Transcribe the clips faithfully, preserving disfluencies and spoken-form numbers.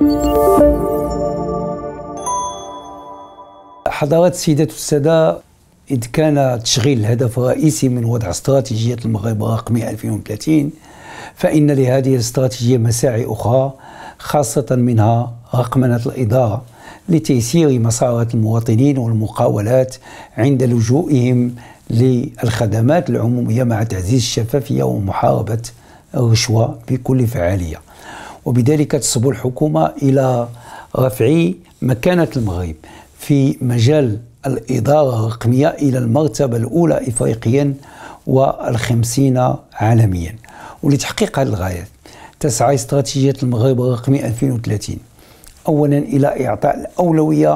حضرات السيدات والسادة، إذ كان تشغيل الهدف الرئيسي من وضع استراتيجية المغرب الرقمي ألفين وثلاثين، فإن لهذه الاستراتيجية مساعي أخرى، خاصة منها رقمنة الإدارة لتيسير مسارات المواطنين والمقاولات عند لجوئهم للخدمات العمومية، مع تعزيز الشفافية ومحاربة الرشوة بكل فعالية. وبذلك تصبو الحكومة إلى رفع مكانة المغرب في مجال الإدارة الرقمية إلى المرتبة الأولى إفريقيا والخمسين عالميا. ولتحقيق هذه الغايات تسعى استراتيجية المغرب الرقمي ألفين وثلاثين أولا إلى إعطاء الأولوية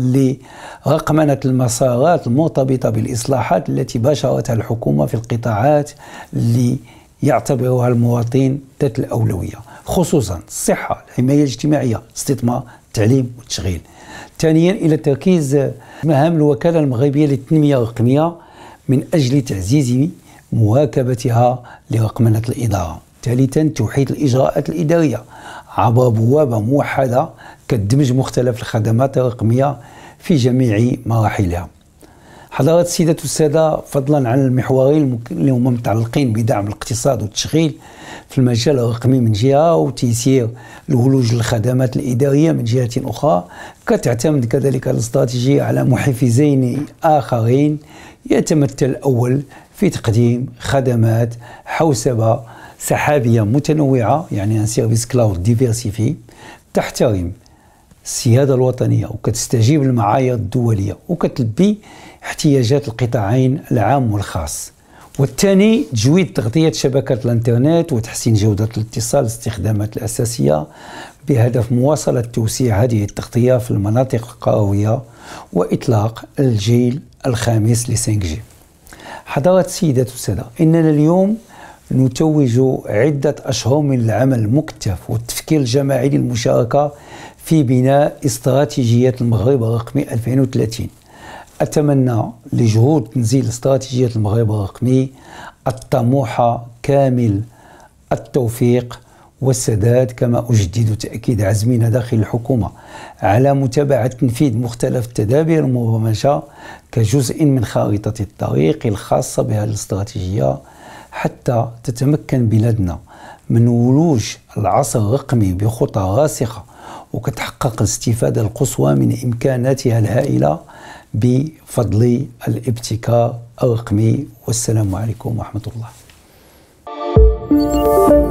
لرقمنة المسارات المرتبطة بالإصلاحات التي باشرتها الحكومة في القطاعات اللي يعتبرها المواطن ذات الأولوية، خصوصا الصحة، الحماية الاجتماعية، الاستثمار، التعليم والتشغيل. ثانيا إلى تركيز مهام الوكالة المغربية للتنمية الرقمية من أجل تعزيز مواكبتها لرقمنة الإدارة. ثالثا توحيد الإجراءات الإدارية عبر بوابة موحدة كدمج مختلف الخدمات الرقمية في جميع مراحلها. حضرات السيدات والسادة، فضلا عن المحورين اللي هما متعلقين بدعم الاقتصاد والتشغيل في المجال الرقمي من جهة، وتيسير الولوج للخدمات الإدارية من جهة أخرى، كتعتمد كذلك الاستراتيجية على محفزين آخرين. يتمثل الأول في تقديم خدمات حوسبة سحابية متنوعة، يعني ان سيرفيس كلاود ديفيرسيفي، تحترم السيادة الوطنية وكتستجيب للمعايير الدولية وكتلبي احتياجات القطاعين العام والخاص. والثاني تجويد تغطية شبكات الانترنت وتحسين جودة الاتصال والاستخدامات الأساسية بهدف مواصلة توسيع هذه التغطية في المناطق القروية وإطلاق الجيل الخامس ل خمسة جي. حضرات السيدات والسادة، إننا اليوم نتوج عدة أشهر من العمل المكثف والتفكير الجماعي للمشاركة في بناء استراتيجية المغرب الرقمي ألفين وثلاثين. أتمنى لجهود تنزيل استراتيجية المغرب الرقمي الطموحة كامل التوفيق والسداد، كما أجدد تأكيد عزمنا داخل الحكومة على متابعة تنفيذ مختلف التدابير المبرمجة كجزء من خارطة الطريق الخاصة بهذه الاستراتيجية، حتى تتمكن بلادنا من ولوج العصر الرقمي بخطى راسخة وكتحقق الاستفادة القصوى من إمكاناتها الهائلة بفضل الابتكار الرقمي. والسلام عليكم ورحمة الله.